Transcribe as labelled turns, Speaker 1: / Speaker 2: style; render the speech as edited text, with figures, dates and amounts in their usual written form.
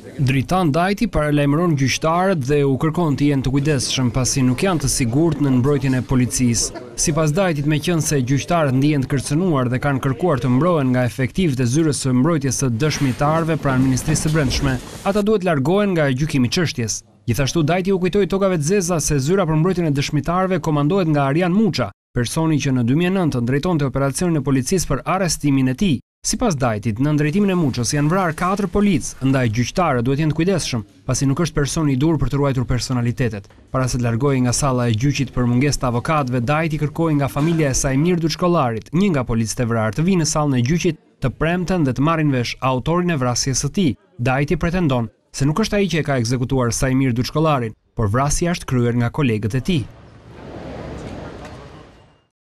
Speaker 1: Dritan DAJTI paralajmëron gjyqtarët dhe u kërkon të jenë të kujdesshëm pasi nuk janë të sigurt në mbrojtjen e policisë. Sipas DAJTIt, meqense gjyqtarët ndihen të kërcënuar dhe kanë kërkuar të mbrohen nga efektivët e zyrës së mbrojtjes së dëshmitarëve pranë Ministrisë së Brendshme, ata duhet largohen nga gjykimi i çështjes. Gjithashtu DAJTI u kujtoi tokave të zeza se zyra për mbrojtjen e dëshmitarëve komandohet nga Arjan Muça, personi që në 2009 drejtonte operacionin e policisë për arrestimin e tij. Sipas DAJTIt, në drejtimin e Muçës janë vrarë 4 policë, ndaj gjyqtarët duhet jenë të kujdesshëm, pasi nuk është person i dur për të ruajtur personalitetet. Para se të largohej nga salla e gjyqit për mungesë të avokatëve, DAJTI kërkoi nga familja e Sajmir Duçkollarit, një nga policët e vrarë, të vinë në sallën e gjyqit të premten dhe të marrin vesh autorin e vrasjes së tij. DAJTI pretendon se nuk është ai që e ka ekzekutuar Sajmir Duçkollarin, por vrasja është kryer nga kolegët e tij.